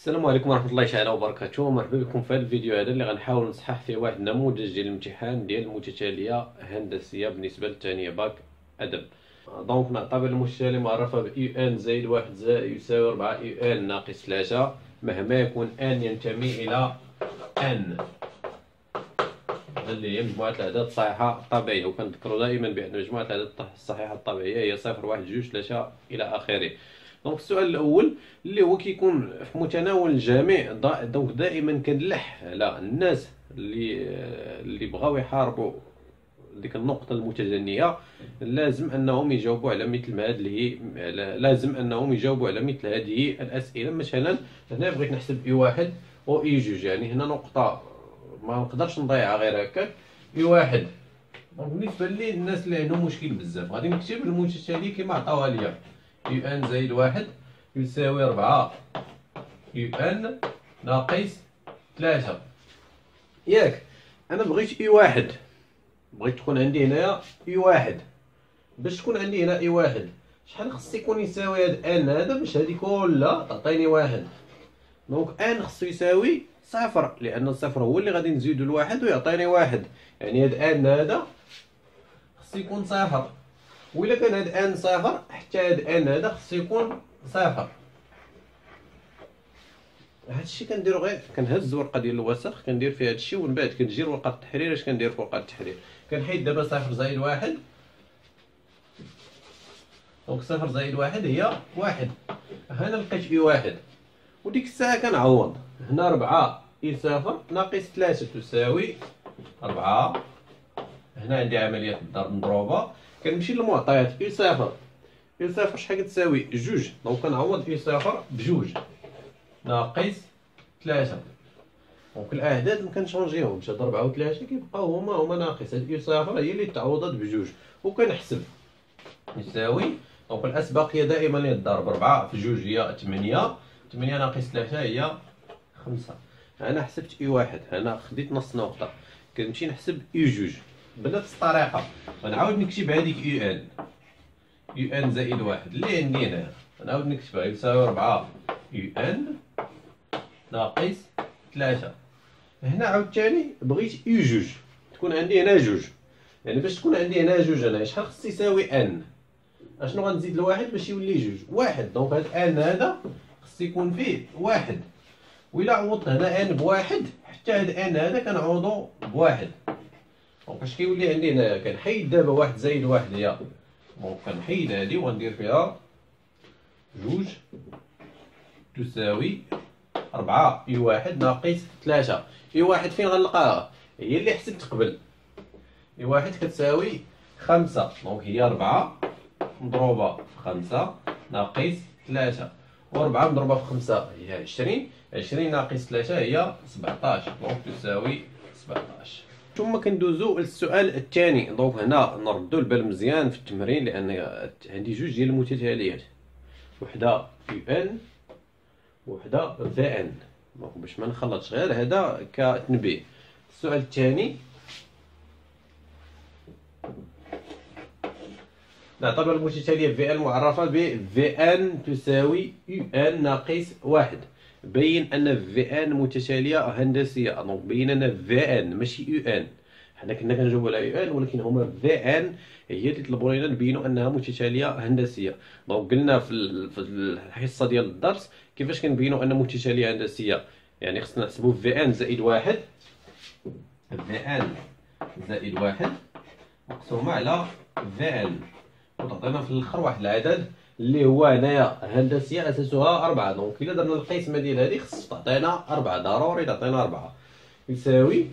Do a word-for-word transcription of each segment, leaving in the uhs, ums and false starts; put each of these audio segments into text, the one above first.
السلام عليكم ورحمة الله تعالى وبركاته. مرحبا بكم في هذا الفيديو هذا اللي غنحاول نصحح فيه واحد النموذج ديال الامتحان ديال المتتالية هندسية بالنسبة للثانية باك أدب. دونك نعتبر المتتالية معرفة ب يو ان زائد واحد زائد يساوي أربعة يو ان ناقص ثلاثة مهما يكون ان ينتمي إلى ان اللي هي مجموعة الأعداد الصحيحة الطبيعية، وكنذكروا دائما بأن مجموعة الأعداد الصحيحة الطبيعية هي صفر واحد جوج ثلاثة إلى آخره. دونك السؤال الاول اللي هو كيكون في متناول الجميع، دونك دائما كنلح على الناس اللي اللي بغاو يحاربوا ديك النقطه المتجنيه، لازم انهم يجاوبوا على مثل ما هذه لازم انهم يجاوبوا على مثل هذه الاسئله. مثلا هنا بغيت نحسب اي واحد و اي جوج، يعني هنا نقطه ما نقدرش نضيعها غير هكاك. اي واحد دونك بالنسبه لي الناس اللي عندهم مشكل بزاف غادي نكتب المتتالي كما عطاوها ليا، يو ان زائد واحد يساوي أربعة يو ان ناقص ثلاثة. ياك أنا بغيت إي واحد، بغيت تكون عندي هنايا إي واحد. باش تكون عندي هنا إي واحد شحال خص يكون يساوي هاد ان هذا باش هادي كلها تعطيني واحد؟ دونك ان خصو يساوي صفر، لأن الصفر هو اللي غادي نزيدو الواحد ويعطيني واحد، يعني هاد ان هذا خصو يكون صفر. وإلا كان هاد ان صفر حتى هاد ان هذا خصو يكون صفر. هادشي كنديرو غير كنهز ورقه ديال الوسخ كندير فيها هادشي، ومن بعد كنجي لورقه التحرير. اش كندير في ورقه التحرير؟ كنحيد دابا صفر زائد واحد، دونك صفر زائد واحد هي واحد. هنا لقيت اي واحد، وديك الساعه كنعوض. هنا أربعة اي صفر ناقص ثلاثة تساوي أربعة. هنا عندي عمليه الضرب مضروبه، كنمشي للمعطيات. اي صفر اي صفر شحال كتساوي؟ جوج، دونك كنعوض اي صفر بجوج ناقص ثلاثة. دونك الاعداد مكنشونجيهمش، هاد أربعة و ثلاثة كيبقاو هما هما ناقص. هاد اي صفر هي اللي تعوضت بجوج، وكنحسب يساوي. دونك الاسبق هي دائما هي الضرب. أربعة في جوج هي ثمانية، ثمانية ناقص ثلاثة هي خمسة. انا حسبت اي واحد، انا خديت نص نقطة. كنمشي نحسب اي جوج بنفس الطريقة، غنعاود نكتب هذيك يو ان يو ان زائد واحد اللي عندي هنا، غنعاود نكتبها يساوي أربعة يو ان ناقص ثلاثة. هنا عاوتاني بغيت يو جوج تكون عندي هنا جوج، يعني باش تكون عندي هنا جوج انا شحال خص يساوي ان؟ اشنو غنزيد الواحد باش يولي جوج؟ واحد. دونك هاد ان هذا خص يكون فيه واحد، وإلا عوضت هنا ان بواحد حتى هاد ان هذا كنعوضو بواحد. دونك اش كيولي عندي هنايا؟ كنحيد دابا واحد زائد واحد هي، دونك كنحيد هادي وغندير فيها جوج تساوي أربعة إي واحد ناقص ثلاثة. إي واحد فين غنلقاها؟ هي اللي حسبت قبل. إي واحد كتساوي خمسة، دونك هي أربعة مضروبة في خمسة ناقص ثلاثة، وأربعة مضروبة في خمسة هي عشرين، عشرين ناقص ثلاثة هي سبعطاش، دونك تساوي سبعطاش. ثم كندوزو للسؤال الثاني. دونك هنا نردو البال مزيان في التمرين، لأن عندي جوج ديال المتتاليات، وحدة يو ان وحده في ان، دونك باش ما نخلطش غير هذا كتنبيه. السؤال الثاني نعتبر المتتاليه في ان معرفه ب في ان تساوي يو ان ناقص واحد. بين ان في ان متتاليه هندسيه، دونك بين ان في ان ماشي يو ان. حنا كنا كنجاوبوا على يو ان، ولكن هما في ان هي اللي طلبوا لنا نبينوا انها متتاليه هندسيه. دونك قلنا في في الحصه ديال الدرس كيفاش كنبينوا ان متتاليه هندسيه، يعني خصنا نحسبوا في ان زائد واحد، في ان زائد واحد مقسومه على في ان، وتعطينا في الاخر واحد العدد اللي هو هنايا هندسيه اساسها أربعة. دونك الا درنا القسمه ديال هذه خص تعطينا أربعة، ضروري تعطينا أربعة. يساوي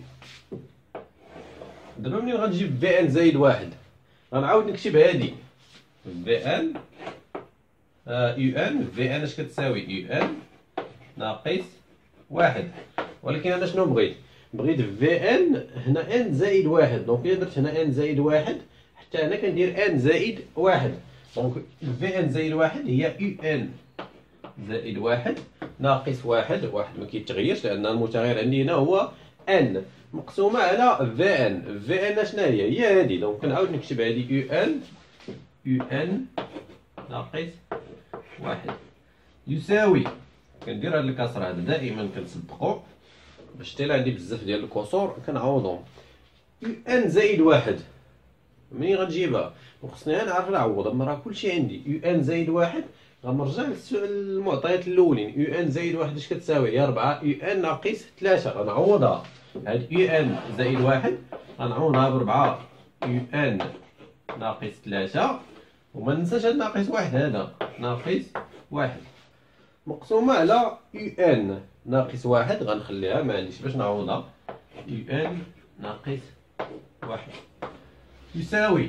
دابا منين غنجيب في ان زائد واحد؟ غنعاود نكتب هذه في ان يو ان. في ان اش كتساوي؟ يو ان ناقص واحد. ولكن انا شنو بغيت؟ بغيت في ان هنا ان زائد واحد. دونك الا درت هنا ان زائد واحد حتى هنا كندير ان زائد واحد. دونك في ان زائد واحد هي يو ان زائد واحد ناقص واحد. واحد ما كيتغيرش لان المتغير عندي هنا هو ان مقسومه على في ان. في ان شنو هي؟ هي هذه. دونك كنعاود نكتب هذه يو ان يو ان ناقص واحد يساوي كندير هاد الكسره هذا دائما كنصدقو باش تيلا عندي بزاف ديال الكسور كنعوضهم. يو ان زائد واحد منين غنجيبها؟ وخصني انا نعرف نعوض، اما راه كلشي عندي. يو ان زائد واحد غنرجع للمعطيات الاولين. يو ان زائد واحد اش كتساوي؟ هي أربعة. يو ان ناقص ثلاثة غنعوضها. هاد يو ان زائد واحد غنعوضها بربعة. يو ان ناقص ثلاثة، وما ننساش هاد ناقص واحد، هذا ناقص واحد مقسومة على يو ان ناقص واحد. غنخليها ما عنديش باش نعوضها. يو ان ناقص واحد يساوي،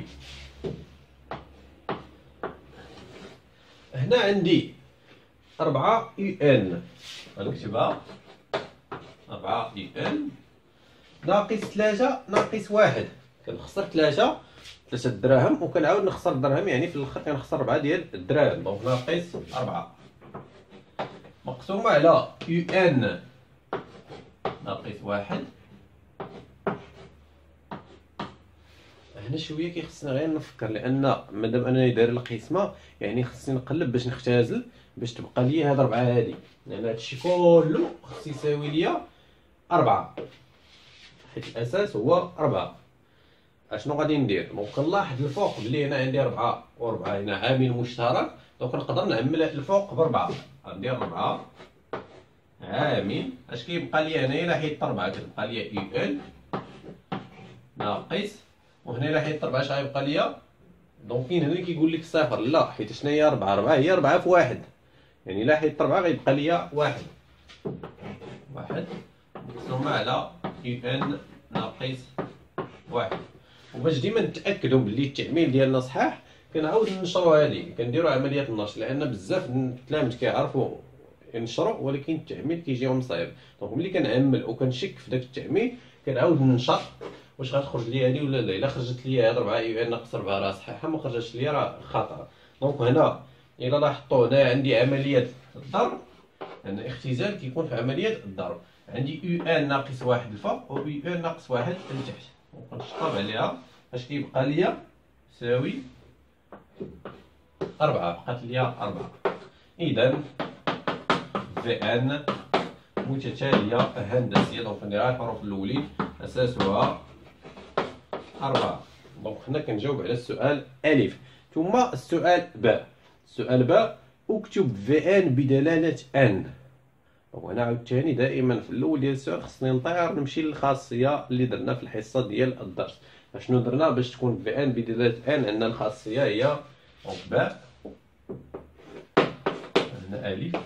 هنا عندي أربعة يو ان غنكتبها أربعة يو ان ناقص ثلاثة ناقص واحد. كنخسر ثلاثة ثلاثة دراهم وكنعاود نخسر درهم، يعني في الاخر كنخسر أربعة ديال الدراهم. دونك ناقص أربعة مقسومة على يو ان ناقص واحد. هنا شويه كيخصني غير نفكر، لان مادام انني داير القسمه يعني خصني نقلب باش نختازل باش تبقى لي هاد أربعة هادي، لان هادشي كله خص يساوي ليا أربعة، حيت الاساس هو أربعة. اشنو غادي ندير؟ دونك كنلاحظ الفوق بلي هنا عندي أربعة وربعة هنا عامل مشترك، دونك نقدر نعمل الفوق بربعة. غندير أربعة عامل اش كيبقى لي هنايا؟ الا حيدت أربعة كتبقى لي يو ان ناقص، وهنا الا حيدت أربعة اش غيبقى ليا؟ دونك كاين هنا كيقول لك صفر، لا حيت شنو هي أربعة؟ أربعة هي أربعة في واحد، يعني الا حيدت أربعة غيبقى ليا واحد. واحد مقسومة على يو ان ناقص واحد. وباش ديما نتاكدوا بلي التعميل ديالنا صحاح كنعاود ننشروا هذه، كنديروا عمليه النشر، لان بزاف التلاميذ كيعرفوا ينشروا ولكن التعميل كيجيهم صعيب. دونك ملي كنعمل وكنشك في داك التعميل كنعاود ننشر واش غتخرج لي هذه ولا لا. الا خرجت لي هاد أربعة يو ان ناقص أربعة راه صحيحه، ما خرجتش لي راه خطا. دونك هنا الا لاحظتوا هنا عندي عمليه الضرب، لان الاختزال كيكون في عمليه الضرب. عندي يو ان ناقص واحد الفوق و يو ان ناقص واحد لتحت، ونشطب عليها اش كيبقى ليا؟ يساوي أربعة. بقات ليا أربعة. إذا في ان متتالية هندسية، دونك نديرها الحروف الأولين أساسها أربعة. دونك حنا كنجاوب على السؤال ألف. ثم السؤال باء. السؤال باء اكتب في ان بدلالة ان. وهنا عاوتاني دائما في الأول ديال السؤال خصني نطير نمشي للخاصية اللي درنا في الحصة ديال الدرس. اشنو درنا باش تكون في ان بدلالة ان؟ عندنا الخاصية هي باء، هنا ألف.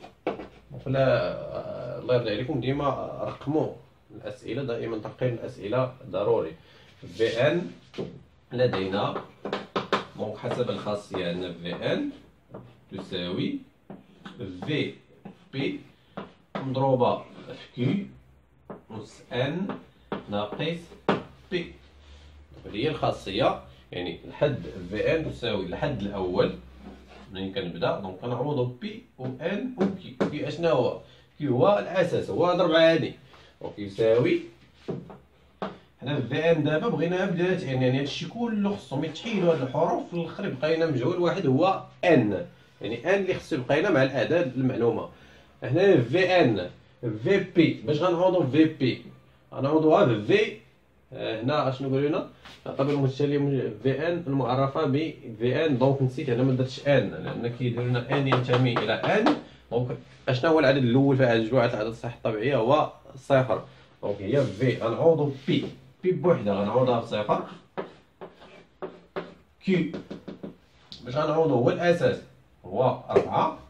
ولا الله يرضي عليكم ديما رقموا الأسئلة، دائما ترقيم الأسئلة ضروري. في ان لدينا دونك حسب الخاصية عندنا في ان تساوي في بي مضروبة في كيو نص ان ناقص بي. هي الخاصية، يعني الحد في ان تساوي الحد الأول منين كنبدا، دونك كنعوضو بي و ان و كي. كي اشنا هو؟ كي هو الأساس، هو هاد ربعة هادي، دونك يساوي. حنا في ان دابا بغيناها بدلالة ان، يعني هادشي كله خصهم يتحيدوا هاد الحروف، في الآخر يبقى لنا مجهول واحد هو ان، يعني ان اللي خصو يبقى لنا مع الأعداد المعلومة. هنا في ان في بي، باش غنعوضو في بي؟ غنعوضوها في هنا اشنو قالوا لنا؟ قبل المتتالية في ان المعرفة ب في ان. دونك نسيت هنا ما درتش ان، لان كيدير لنا ان ينتمي الى ان. دونك اشنا هو العدد الاول في هذه مجموعة الأعداد الصحيحة الطبيعية؟ هو صفر. دونك هي في غنعوضو بي، بي بوحدة غنعوضها بصفر. كيو باش غنعوضو هو الأساس هو أربعة،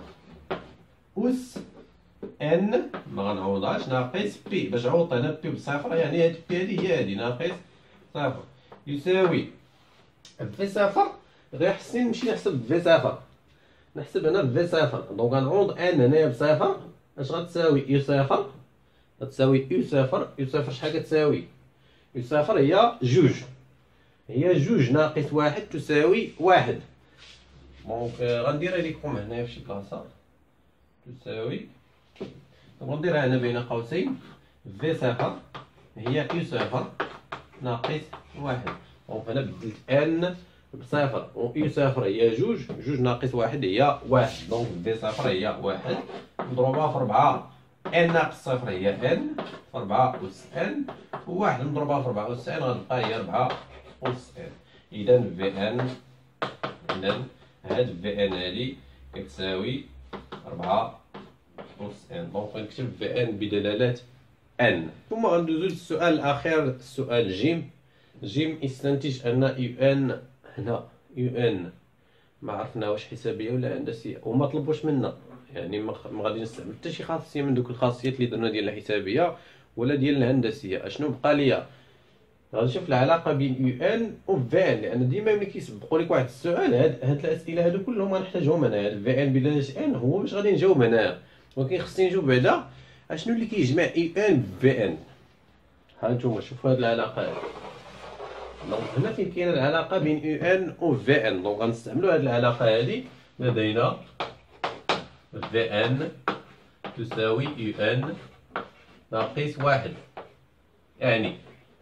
أس ان ما غنعوضهاش ناقص بي. باش عوضت هنا بي بصفر يعني هاد بي هادي هي هادي ناقص صفر يساوي في صفر. غير خصني نمشي نحسب في صفر، نحسب هنا في صفر. دونك غنعوض ان هنايا بصفر، اش غتساوي؟ يو صفر غتساوي يو صفر. يو صفر شحال كتساوي؟ يو صفر هي جوج، هي جوج ناقص واحد تساوي واحد. دونك غنديرها لكم هنايا فشي بلاصة تساوي، غنديرها هنا بين قوسين في صفر هي يو صفر ناقص واحد. دونك هنا بدلت ان بصفر و يو صفر هي جوج، جوج ناقص واحد هي واحد. دونك في صفر هي واحد مضروبة في ربعة ان ناقص صفر هي ان في ربعة أس ان، وواحد مضروبة في ربعة أس ان غتبقى هي ربعة أس ان. إذا في ان إذا هاد في ان هادي كتساوي ربعة أس ان. دونك غنكتب في ان بدلالة ان. ثم غندوزو للسؤال الأخير، السؤال جيم. جيم يستنتج أن يو ان هنا يو ان ما عرفناهاش حسابية ولا هندسية، وما طلبوش منا، يعني ما غادي نستعمل حتى شي خاصية من دوك الخاصيات اللي درنا ديال الحسابية ولا ديال الهندسية. اشنو بقى ليا؟ غادي نشوف العلاقة بين يو ان و في ان، لأن ديما ملي كيسبقوا لك واحد السؤال هاد هاد الأسئلة هادو كلهم غنحتاجهم أنا. هاد في ان بدلالة ان هو باش غادي نجاوب هنايا، ولكن خصني نجاوب بعدا اشنو اللي كيجمع يو ان في ان. ها نتوما شوفوا هاد العلاقة هادي. دونك هنا فين كاينه العلاقه بين يو ان و في ان، دونك غنستعملوا هاد العلاقه هادي. لدينا في ان تساوي يو ان ناقص واحد. يعني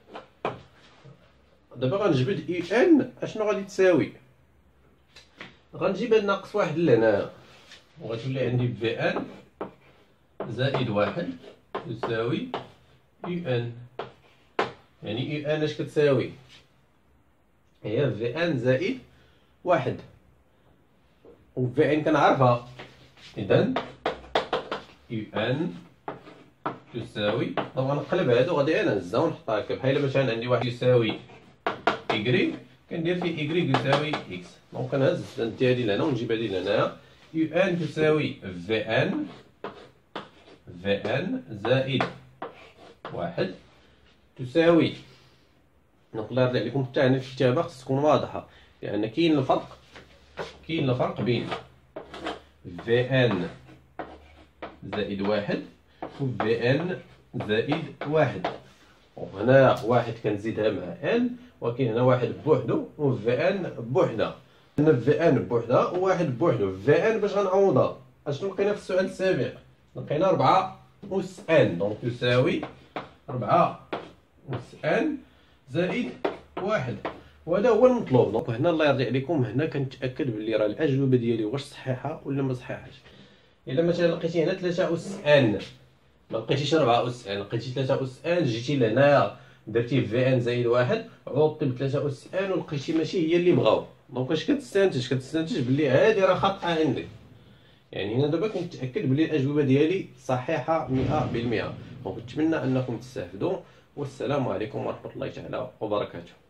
دابا غنجبد يو ان اشنو غادي تساوي؟ غنجيب هاد ناقص واحد لهنايا وغتولي عندي في ان زائد واحد تساوي يو ان. يعني يو ان اش كتساوي؟ هي في ان زائد واحد، و في ان كنعرفها. إذا يو ان تساوي، طبعا نقلب هادو غادي انا نهزها ونحطها هكا، بحال مثلا عندي واحد يساوي إيكغيك كندير فيه إيكغيك يساوي إكس. دونك كنهز ندي هادي لهنا ونجيب هادي لهنايا. يو ان تساوي في ان في ان زائد واحد تساوي، نقدر نرجع لكم حتى هنا الكتابة خص تكون واضحة، لأن كاين الفرق كاين الفرق بين في ان زائد واحد و في ان زائد واحد. وهنا واحد كنزيدها مع ان، ولكن هنا واحد بوحدو و في ان بوحدها. هنا في ان بوحدها و واحد بوحدو. في ان باش غنعوضها اشنو لقينا في السؤال السابق؟ لقينا ربعة أس ان، دونك تساوي ربعة أس ان زائد واحد، وهذا هو المطلوب. دونك هنا الله يرضي عليكم، هنا كنتاكد بلي راه الاجوبه ديالي واش صحيحه ولا ما صحيحاش. الا مثلا لقيتي هنا ثلاثة اس ان، ما لقيتيش ربعة اس ان، لقيتي ثلاثة اس ان، جيتي لهنايا درتي في ان زائد واحد عوضتي ب ثلاثة اس ان ولقيتي ماشي هي اللي بغاو، دونك اش كتستنتج؟ كتستنتج بلي هادي راه خاطئه عندك. يعني هنا دابا كنتاكد بلي الاجوبه ديالي صحيحه مئة بالمئة. دونك نتمنى انكم تستافدوا، والسلام عليكم ورحمه الله تعالى وبركاته.